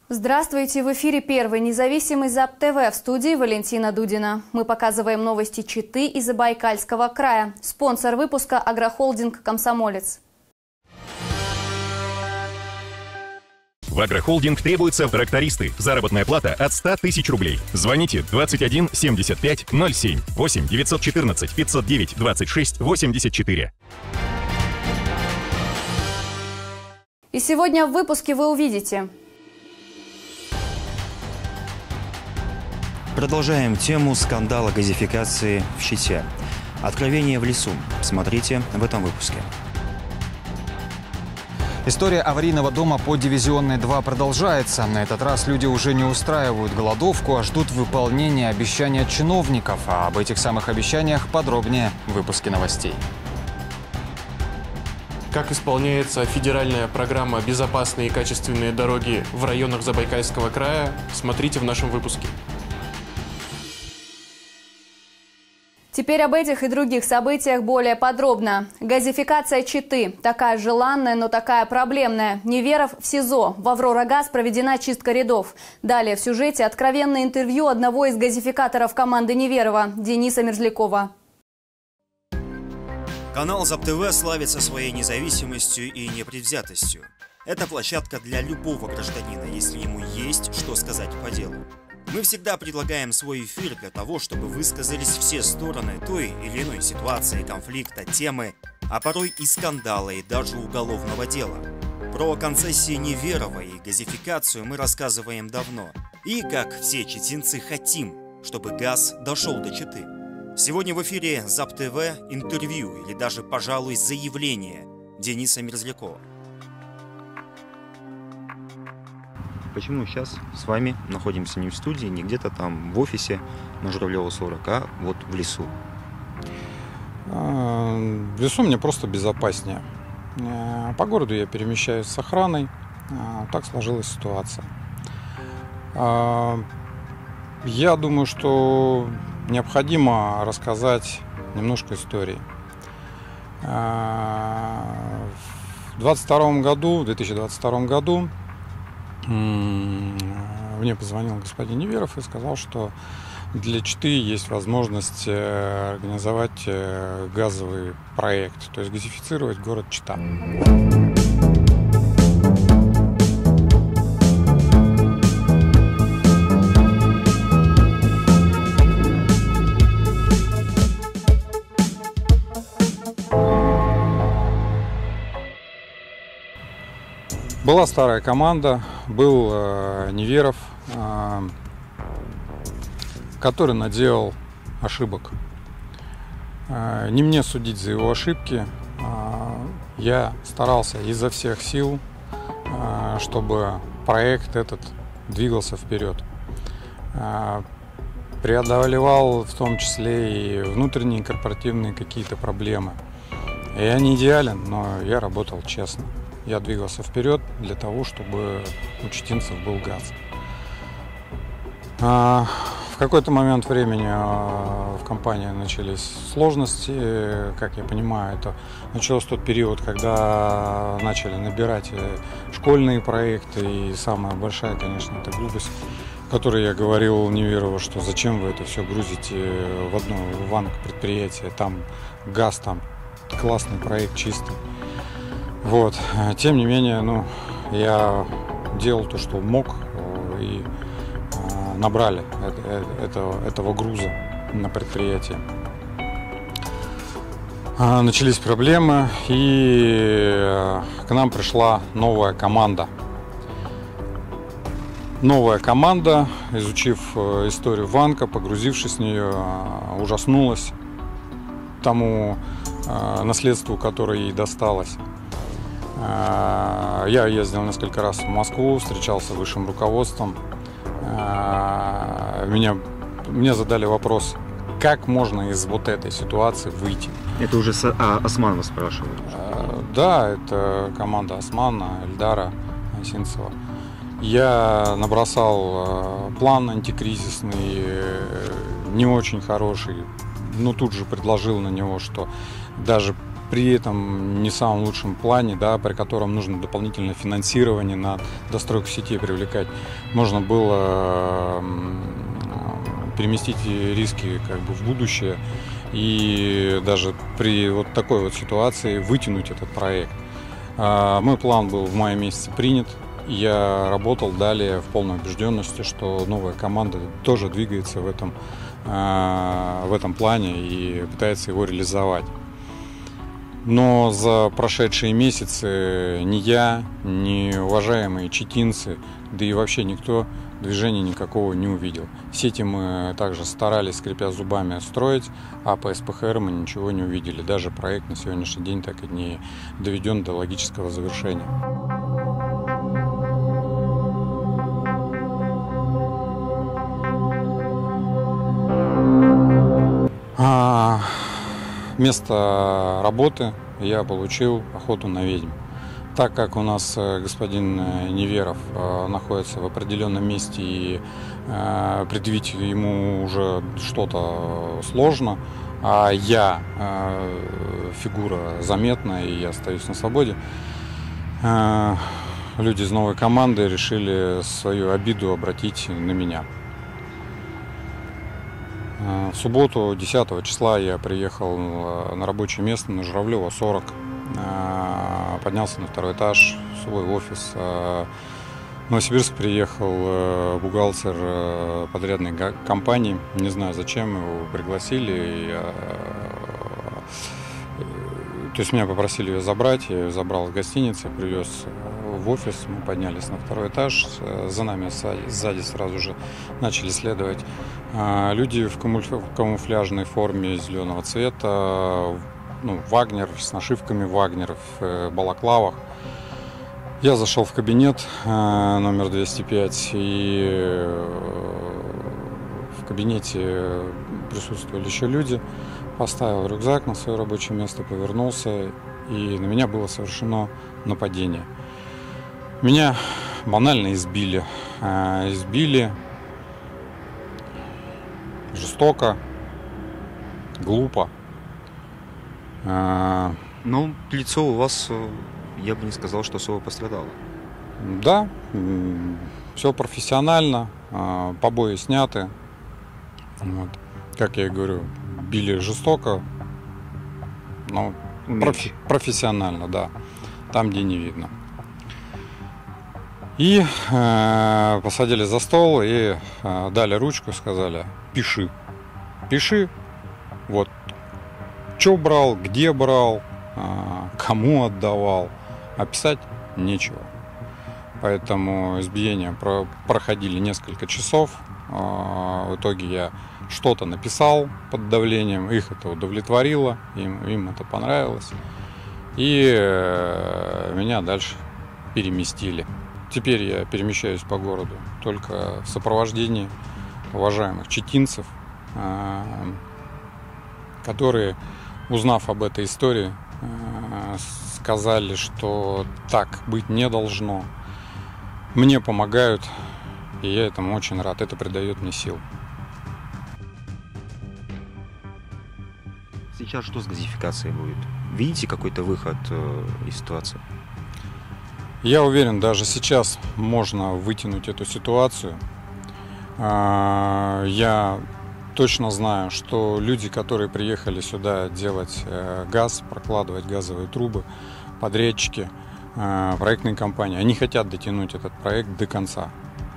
Здравствуйте! В эфире первый независимый ЗАП-ТВ, в студии Валентина Дудина. Мы показываем новости Читы и Забайкальского края. Спонсор выпуска – агрохолдинг «Комсомолец». В агрохолдинг требуются трактористы. Заработная плата от 100 тысяч рублей. Звоните 21 75 07 8 914 509 26 84. И сегодня в выпуске вы увидите. Продолжаем тему скандала газификации в Чите. Откровение в лесу. Смотрите в этом выпуске. История аварийного дома по Дивизионной 2 продолжается. На этот раз люди уже не устраивают голодовку, а ждут выполнения обещаний от чиновников. А об этих самых обещаниях подробнее в выпуске новостей. Как исполняется федеральная программа «Безопасные и качественные дороги» в районах Забайкальского края, смотрите в нашем выпуске. Теперь об этих и других событиях более подробно. Газификация Читы. Такая желанная, но такая проблемная. Неверов в СИЗО. В «Аврора-Газ» проведена чистка рядов. Далее в сюжете откровенное интервью одного из газификаторов команды Неверова, Дениса Мерзлякова. Канал ЗАП-ТВ славится своей независимостью и непредвзятостью. Это площадка для любого гражданина, если ему есть что сказать по делу. Мы всегда предлагаем свой эфир для того, чтобы высказались все стороны той или иной ситуации, конфликта, темы, а порой и скандала, и даже уголовного дела. Про концессии Неверова и газификацию мы рассказываем давно. И, как все читинцы, хотим, чтобы газ дошел до Читы. Сегодня в эфире ЗАП-ТВ интервью или даже, пожалуй, заявление Дениса Мерзлякова. Почему сейчас с вами находимся не в студии, не где-то там в офисе на Журавлева 40, а вот в лесу? В лесу мне просто безопаснее. По городу я перемещаюсь с охраной. Так сложилась ситуация. Я думаю, что необходимо рассказать немножко истории. В 2022 году мне позвонил господин Неверов и сказал, что для Читы есть возможность организовать газовый проект, то есть газифицировать город Чита. Была старая команда, был Неверов, который наделал ошибок. Не мне судить за его ошибки. Я старался изо всех сил, чтобы проект этот двигался вперед. Преодолевал в том числе и внутренние корпоративные какие-то проблемы. Я не идеален, но я работал честно. Я двигался вперед для того, чтобы у читинцев был газ. В какой-то момент времени в компании начались сложности. Как я понимаю, это начался тот период, когда начали набирать школьные проекты. И самая большая, конечно, это глупость, которой я говорил Неверову, что зачем вы это все грузите в одно предприятие, там газ, там классный проект, чистый. Вот. Тем не менее, я делал то, что мог, и набрали этого груза на предприятие. Начались проблемы, и к нам пришла новая команда. Новая команда, изучив историю Ванка, погрузившись в нее, ужаснулась тому наследству, которое ей досталось. Я ездил несколько раз в Москву, встречался с высшим руководством. Мне задали вопрос, как можно из вот этой ситуации выйти. Это уже Османова спрашивают? Да, это команда Османа, Эльдара, Синцева. Я набросал план антикризисный, не очень хороший, но тут же предложил на него, что даже при этом не самом лучшем плане, да, при котором нужно дополнительное финансирование на достройку сети привлекать, можно было переместить риски как бы в будущее и даже при вот такой вот ситуации вытянуть этот проект. Мой план был в мае месяце принят. Я работал далее в полной убежденности, что новая команда тоже двигается в этом плане и пытается его реализовать. Но за прошедшие месяцы ни я, ни уважаемые читинцы, да и вообще никто движения никакого не увидел. Сети мы также старались, скрипя зубами, строить, а по СПХР мы ничего не увидели. Даже проект на сегодняшний день так и не доведен до логического завершения. Место работы я получил охоту на ведьм. Так как у нас господин Неверов находится в определенном месте и предъявить ему уже что-то сложно, а я фигура заметная и я остаюсь на свободе, люди из новой команды решили свою обиду обратить на меня. В субботу, 10 числа, я приехал на рабочее место на Журавлева, 40. Поднялся на 2-й этаж, в свой офис. В Новосибирск приехал бухгалтер подрядной компании. Не знаю, зачем его пригласили. То есть меня попросили ее забрать. Я ее забрал из гостиницы, привез в офис. Мы поднялись на 2-й этаж. За нами сзади сразу же начали следовать люди в камуфляжной форме зеленого цвета, Вагнер, с нашивками Вагнер, в балаклавах. Я зашел в кабинет номер 205, и в кабинете присутствовали еще люди. Поставил рюкзак на свое рабочее место, повернулся, и на меня было совершено нападение. Меня банально избили. Избили жестоко, глупо. Ну, лицо у вас, я бы не сказал, что особо пострадало. Да, все профессионально, побои сняты. Вот. Как я и говорю, били жестоко, но профессионально, да, там, где не видно. И посадили за стол и дали ручку, сказали: пиши, пиши, вот, что брал, где брал, кому отдавал, а писать нечего. Поэтому избиения проходили несколько часов. В итоге я что-то написал под давлением, их это удовлетворило, им это понравилось. И меня дальше переместили. Теперь я перемещаюсь по городу только в сопровождении уважаемых читинцев, которые, узнав об этой истории, сказали, что так быть не должно. Мне помогают, и я этому очень рад. Это придает мне сил. Сейчас что с газификацией будет? Видите какой-то выход из ситуации? Я уверен, даже сейчас можно вытянуть эту ситуацию. Я точно знаю, что люди, которые приехали сюда делать газ, прокладывать газовые трубы, подрядчики, проектные компании, они хотят дотянуть этот проект до конца.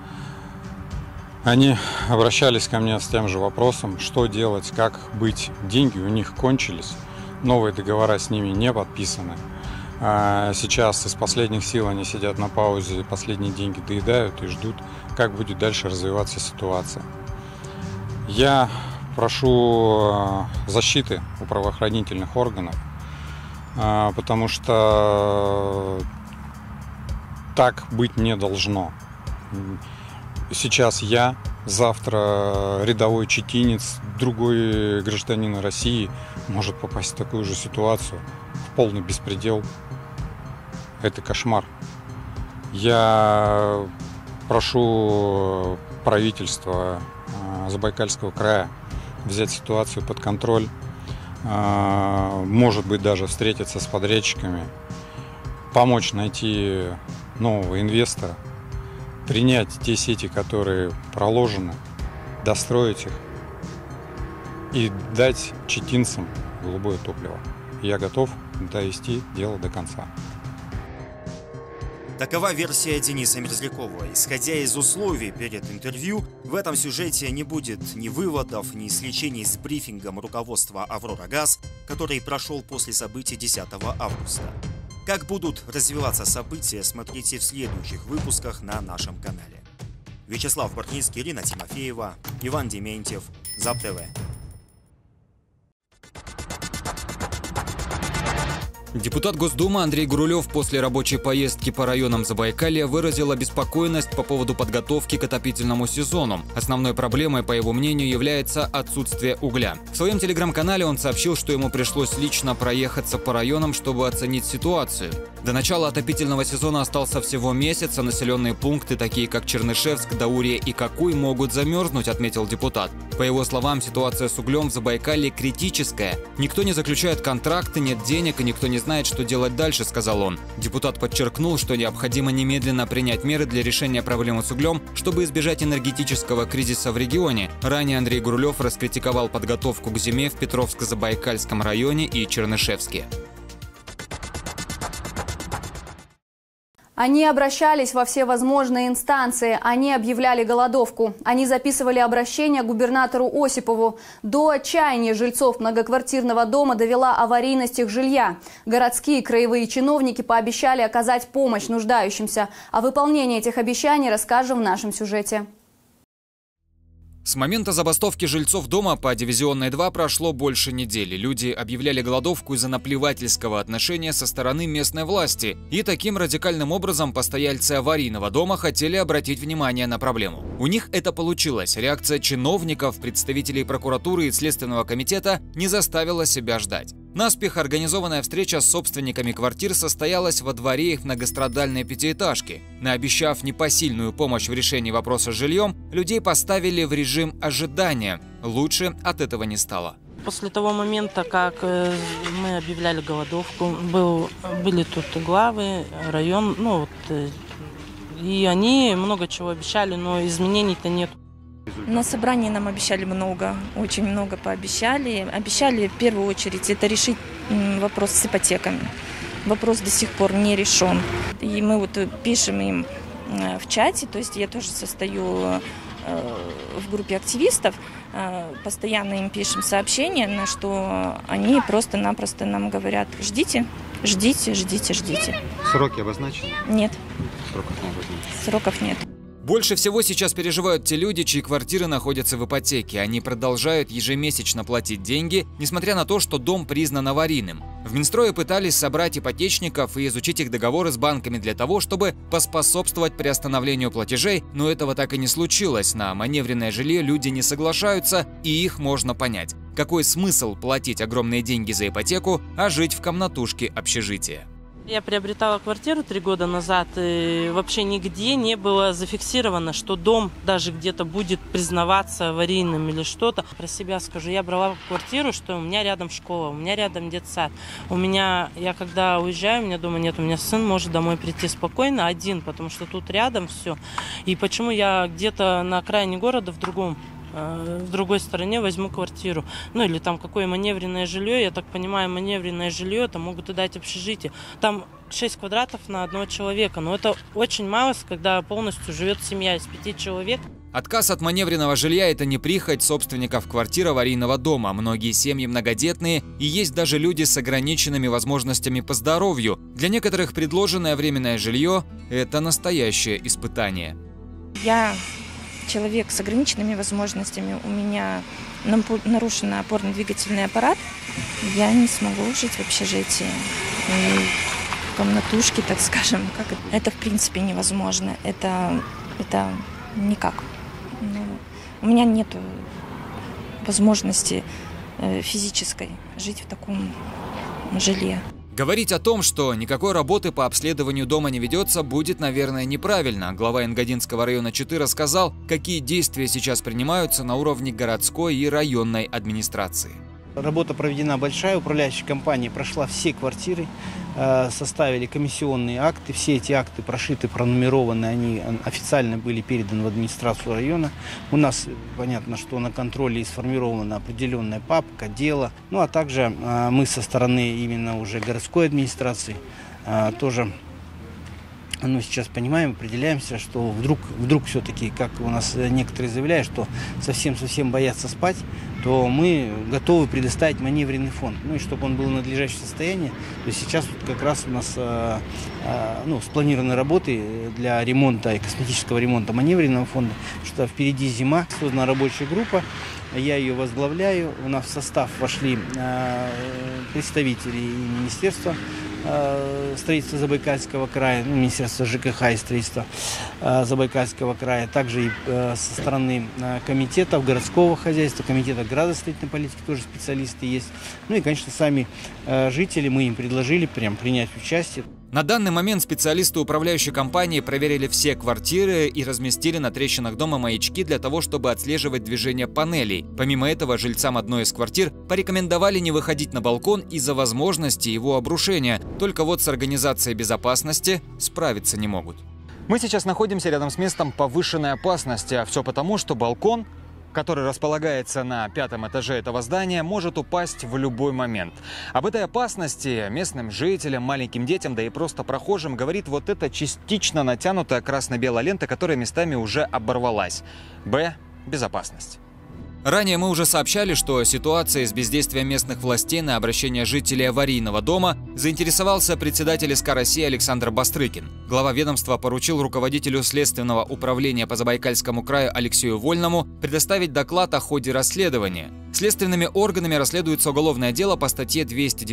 Они обращались ко мне с тем же вопросом, что делать, как быть. Деньги у них кончились, новые договора с ними не подписаны. Сейчас из последних сил они сидят на паузе, последние деньги доедают и ждут, как будет дальше развиваться ситуация. Я прошу защиты у правоохранительных органов, потому что так быть не должно. Сейчас я, завтра рядовой читинец, другой гражданин России может попасть в такую же ситуацию, в полный беспредел. Это кошмар. Я прошу правительство Забайкальского края взять ситуацию под контроль, может быть, даже встретиться с подрядчиками, помочь найти нового инвестора, принять те сети, которые проложены, достроить их и дать читинцам голубое топливо. Я готов довести дело до конца. Такова версия Дениса Мерзлякова. Исходя из условий перед интервью, в этом сюжете не будет ни выводов, ни сличений с брифингом руководства «Аврора-Газ», который прошел после событий 10 августа. Как будут развиваться события, смотрите в следующих выпусках на нашем канале. Вячеслав Бортницкий, Ирина Тимофеева, Иван Дементьев, ЗАП-ТВ. Депутат Госдумы Андрей Гурулев после рабочей поездки по районам Забайкалья выразил обеспокоенность по поводу подготовки к отопительному сезону. Основной проблемой, по его мнению, является отсутствие угля. В своем телеграм-канале он сообщил, что ему пришлось лично проехаться по районам, чтобы оценить ситуацию. До начала отопительного сезона остался всего месяц, а населенные пункты, такие как Чернышевск, Даурия и Какуй, могут замерзнуть, отметил депутат. По его словам, ситуация с углем в Забайкалье критическая. Никто не заключает контракты, нет денег и никто не знает, что делать дальше, сказал он. Депутат подчеркнул, что необходимо немедленно принять меры для решения проблемы с углем, чтобы избежать энергетического кризиса в регионе. Ранее Андрей Гурулев раскритиковал подготовку к зиме в Петровско-Забайкальском районе и Чернышевске. Они обращались во все возможные инстанции, они объявляли голодовку. Они записывали обращение к губернатору Осипову. До отчаяния жильцов многоквартирного дома довела аварийность их жилья. Городские и краевые чиновники пообещали оказать помощь нуждающимся. О выполнении этих обещаний расскажем в нашем сюжете. С момента забастовки жильцов дома по Дивизионной 2 прошло больше недели. Люди объявляли голодовку из-за наплевательского отношения со стороны местной власти. И таким радикальным образом постояльцы аварийного дома хотели обратить внимание на проблему. У них это получилось. Реакция чиновников, представителей прокуратуры и Следственного комитета не заставила себя ждать. Наспех организованная встреча с собственниками квартир состоялась во дворе их многострадальной пятиэтажки. Наобещав непосильную помощь в решении вопроса с жильем, людей поставили в режим ожидания. Лучше от этого не стало. После того момента, как мы объявляли голодовку, были тут главы, район, и они много чего обещали, но изменений-то нет. На собрании нам обещали много, очень много пообещали. Обещали в первую очередь это решить вопрос с ипотеками. Вопрос до сих пор не решен. И мы пишем им в чате, то есть я тоже состою в группе активистов, постоянно им пишем сообщения, на что они просто-напросто нам говорят: ждите, ждите, ждите, ждите. Сроки обозначены? Нет. Сроков не обозначено. Сроков нет. Больше всего сейчас переживают те люди, чьи квартиры находятся в ипотеке. Они продолжают ежемесячно платить деньги, несмотря на то, что дом признан аварийным. В Минстрое пытались собрать ипотечников и изучить их договоры с банками для того, чтобы поспособствовать приостановлению платежей, но этого так и не случилось. На маневренное жилье люди не соглашаются, и их можно понять. Какой смысл платить огромные деньги за ипотеку, а жить в комнатушке общежития? Я приобретала квартиру 3 года назад, и вообще нигде не было зафиксировано, что дом даже где-то будет признаваться аварийным или что-то. Про себя скажу, я брала квартиру, что у меня рядом школа, у меня рядом детсад. Я когда уезжаю, у меня дома нет, у меня сын может домой прийти спокойно один, потому что тут рядом все. И почему я где-то на окраине города в другой стороне возьму квартиру. Или там какое маневренное жилье. Я так понимаю, маневренное жилье это могут и дать общежитие. Там 6 квадратов на одного человека. Но это очень мало, когда полностью живет семья из 5 человек. Отказ от маневренного жилья – это не прихоть собственников квартир аварийного дома. Многие семьи многодетные, и есть даже люди с ограниченными возможностями по здоровью. Для некоторых предложенное временное жилье – это настоящее испытание. Я человек с ограниченными возможностями, у меня нарушен опорно-двигательный аппарат, я не смогу жить в общежитии, в комнатушке, так скажем. Это в принципе невозможно, это никак. У меня нет возможности физической жить в таком жилье. Говорить о том, что никакой работы по обследованию дома не ведется, будет, наверное, неправильно. Глава Энгадинского района Читы рассказал, какие действия сейчас принимаются на уровне городской и районной администрации. Работа проведена большая, управляющая компания прошла все квартиры, составили комиссионные акты. Все эти акты прошиты, пронумерованы, они официально были переданы в администрацию района. У нас понятно, что на контроле сформирована определенная папка, дело. Ну а также мы со стороны именно уже городской администрации тоже сейчас понимаем, определяемся, что вдруг все-таки, как у нас некоторые заявляют, что совсем боятся спать, то мы готовы предоставить маневренный фонд. И чтобы он был в надлежащем состоянии. То есть сейчас как раз у нас спланированы работы для ремонта и косметического ремонта маневренного фонда, что впереди зима, создана рабочая группа. Я ее возглавляю. У нас в состав вошли представители Министерства строительства Забайкальского края, Министерства ЖКХ и строительства Забайкальского края, также и со стороны комитетов городского хозяйства, комитета градостроительной политики тоже специалисты есть. И, конечно, сами жители, мы им предложили принять участие. На данный момент специалисты управляющей компании проверили все квартиры и разместили на трещинах дома маячки для того, чтобы отслеживать движение панелей. Помимо этого, жильцам одной из квартир порекомендовали не выходить на балкон из-за возможности его обрушения. Только вот с организацией безопасности справиться не могут. Мы сейчас находимся рядом с местом повышенной опасности, а все потому, что балкон, который располагается на 5-м этаже этого здания, может упасть в любой момент. Об этой опасности местным жителям, маленьким детям, да и просто прохожим говорит вот эта частично натянутая красно-белая лента, которая местами уже оборвалась. Безопасность. Ранее мы уже сообщали, что ситуацией с бездействием местных властей на обращение жителей аварийного дома заинтересовался председатель СК России Александр Бастрыкин. Глава ведомства поручил руководителю Следственного управления по Забайкальскому краю Алексею Вольному предоставить доклад о ходе расследования. Следственными органами расследуется уголовное дело по статье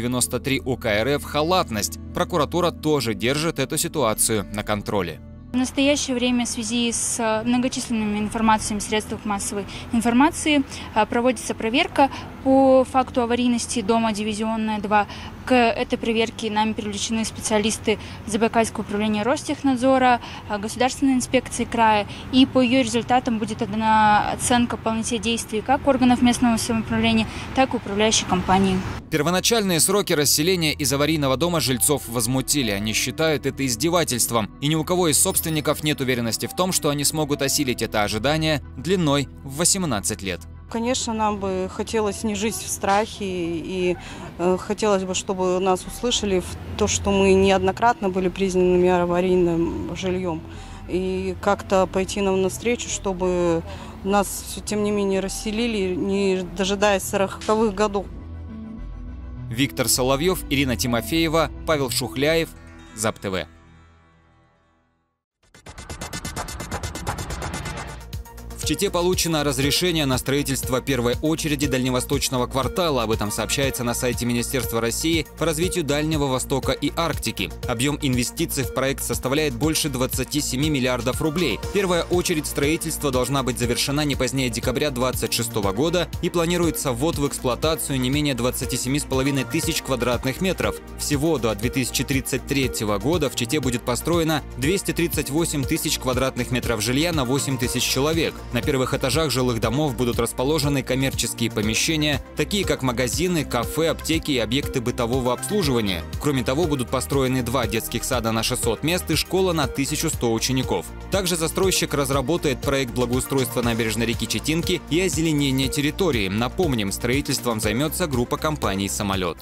293 УК РФ «Халатность». Прокуратура тоже держит эту ситуацию на контроле. В настоящее время в связи с многочисленными информациями в средствах массовой информации проводится проверка по факту аварийности дома «Дивизионная 2». К этой проверке нами привлечены специалисты Забайкальского управления Ростехнадзора, Государственной инспекции края, и по ее результатам будет отдана оценка полноте действий как органов местного самоуправления, так и управляющей компании. Первоначальные сроки расселения из аварийного дома жильцов возмутили. Они считают это издевательством, и ни у кого из собственников нет уверенности в том, что они смогут осилить это ожидание длиной в 18 лет. Конечно, нам бы хотелось не жить в страхе, и хотелось бы, чтобы нас услышали в то, что мы неоднократно были признаны аварийным жильем. И как-то пойти нам навстречу, чтобы нас, тем не менее, расселили, не дожидаясь 40-х годов. Виктор Соловьев, Ирина Тимофеева, Павел Шухляев, ЗАП-ТВ. В Чите получено разрешение на строительство первой очереди дальневосточного квартала. Об этом сообщается на сайте Министерства России по развитию Дальнего Востока и Арктики. Объем инвестиций в проект составляет больше 27 миллиардов рублей. Первая очередь строительства должна быть завершена не позднее декабря 2026 года и планируется ввод в эксплуатацию не менее 27,5 тысяч квадратных метров. Всего до 2033 года в Чите будет построено 238 тысяч квадратных метров жилья на 8 тысяч человек. На первых этажах жилых домов будут расположены коммерческие помещения, такие как магазины, кафе, аптеки и объекты бытового обслуживания. Кроме того, будут построены 2 детских сада на 600 мест и школа на 1100 учеников. Также застройщик разработает проект благоустройства набережной реки Читинки и озеленения территории. Напомним, строительством займется группа компаний «Самолет».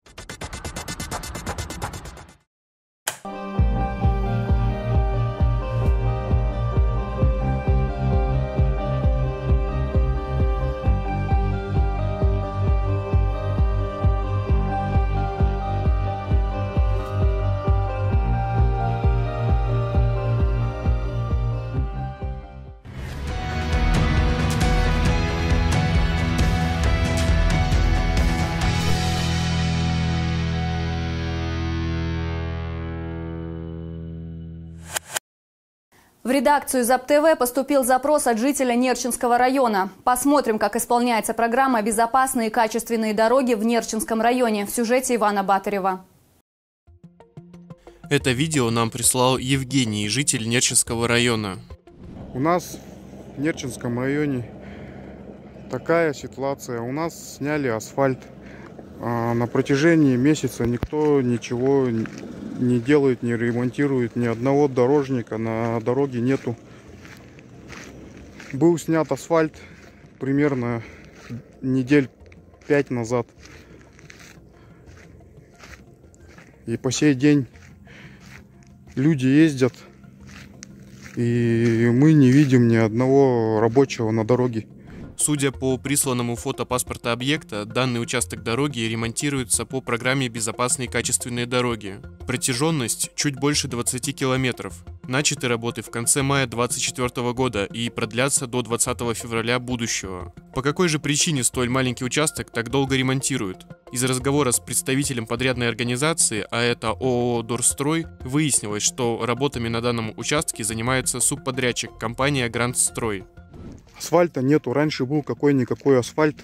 В редакцию ЗАП-ТВ поступил запрос от жителя Нерчинского района. Посмотрим, как исполняется программа «Безопасные и качественные дороги» в Нерчинском районе в сюжете Ивана Батарева. Это видео нам прислал Евгений, житель Нерчинского района. У нас в Нерчинском районе Такая ситуация. У нас сняли асфальт. На протяжении месяца никто ничего не делает, не ремонтирует. Ни одного дорожника на дороге нету. Был снят асфальт примерно недель 5 назад. И по сей день люди ездят, и мы не видим ни одного рабочего на дороге. Судя по присланному фото паспорта объекта, данный участок дороги ремонтируется по программе «Безопасные качественные дороги». Протяженность чуть больше 20 километров. Начаты работы в конце мая 2024 года и продлятся до 20 февраля будущего. По какой же причине столь маленький участок так долго ремонтируют? Из разговора с представителем подрядной организации, а это ООО «Дорстрой», выяснилось, что работами на данном участке занимается субподрядчик компания «Грандстрой». Асфальта нету. Раньше был какой-никакой асфальт.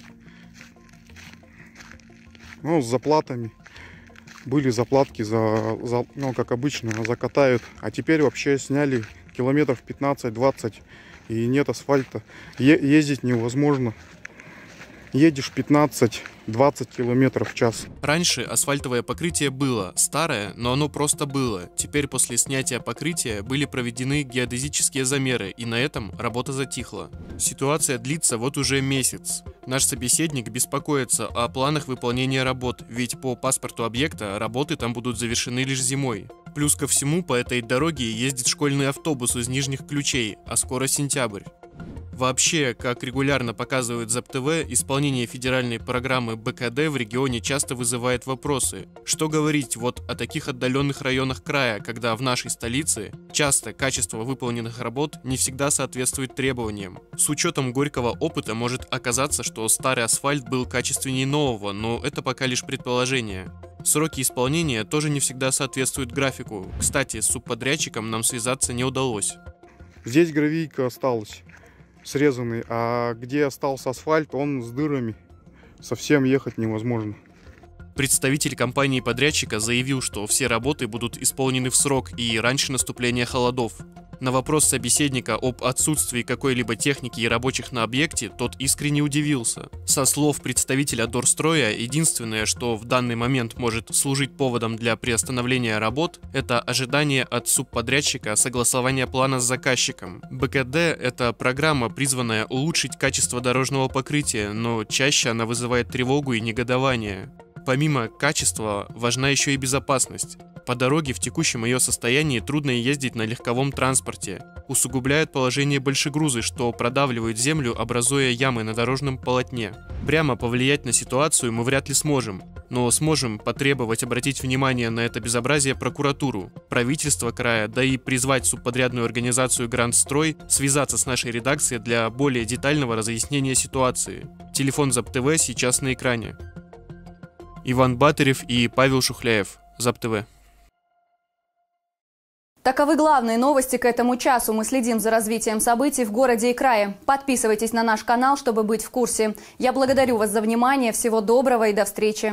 Ну, с заплатами. Были заплатки, ну, как обычно, закатают. А теперь вообще сняли километров 15-20. И нет асфальта. Ездить невозможно. Едешь 15-20 километров в час. Раньше асфальтовое покрытие было старое, но оно просто было. Теперь после снятия покрытия были проведены геодезические замеры, и на этом работа затихла. Ситуация длится вот уже месяц. Наш собеседник беспокоится о планах выполнения работ, ведь по паспорту объекта работы там будут завершены лишь зимой. Плюс ко всему по этой дороге ездит школьный автобус из Нижних Ключей, а скоро сентябрь. Вообще, как регулярно показывают ЗапТВ, исполнение федеральной программы БКД в регионе часто вызывает вопросы. Что говорить вот о таких отдаленных районах края, когда в нашей столице часто качество выполненных работ не всегда соответствует требованиям. С учетом горького опыта может оказаться, что старый асфальт был качественнее нового, но это пока лишь предположение. Сроки исполнения тоже не всегда соответствуют графику. Кстати, с субподрядчиком нам связаться не удалось. Здесь гравийка осталась. Срезанный, а где остался асфальт, он с дырами. Совсем ехать невозможно. Представитель компании-подрядчика заявил, что все работы будут исполнены в срок и раньше наступления холодов. На вопрос собеседника об отсутствии какой-либо техники и рабочих на объекте, тот искренне удивился. Со слов представителя Дорстроя, единственное, что в данный момент может служить поводом для приостановления работ, это ожидание от субподрядчика согласования плана с заказчиком. БКД – это программа, призванная улучшить качество дорожного покрытия, но чаще она вызывает тревогу и негодование. Помимо качества, важна еще и безопасность. По дороге в текущем ее состоянии трудно ездить на легковом транспорте. Усугубляют положение большегрузы, что продавливают землю, образуя ямы на дорожном полотне. Прямо повлиять на ситуацию мы вряд ли сможем, но сможем потребовать обратить внимание на это безобразие прокуратуру, правительство края, да и призвать субподрядную организацию «Грандстрой» связаться с нашей редакцией для более детального разъяснения ситуации. Телефон ЗапТВ сейчас на экране. Иван Батырев и Павел Шухляев, ЗапТВ. Таковы главные новости к этому часу. Мы следим за развитием событий в городе и крае. Подписывайтесь на наш канал, чтобы быть в курсе. Я благодарю вас за внимание. Всего доброго и до встречи.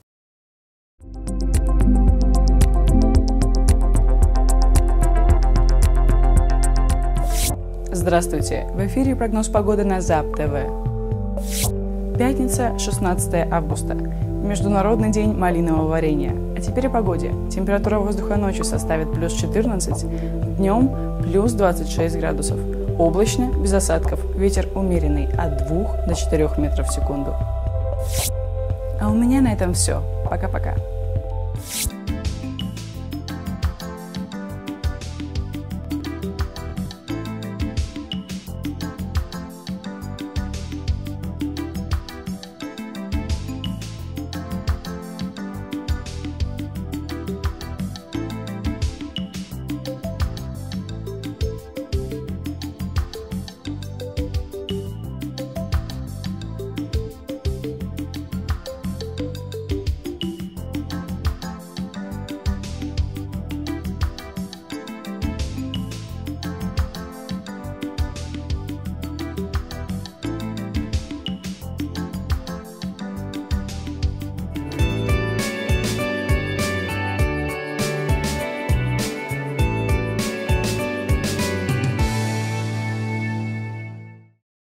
Здравствуйте! В эфире прогноз погоды на ЗапТВ. Пятница, 16 августа. Международный день малинового варенья. А теперь о погоде. Температура воздуха ночью составит плюс 14, днем плюс 26 градусов. Облачно, без осадков. Ветер умеренный от 2 до 4 метров в секунду. А у меня на этом все. Пока-пока.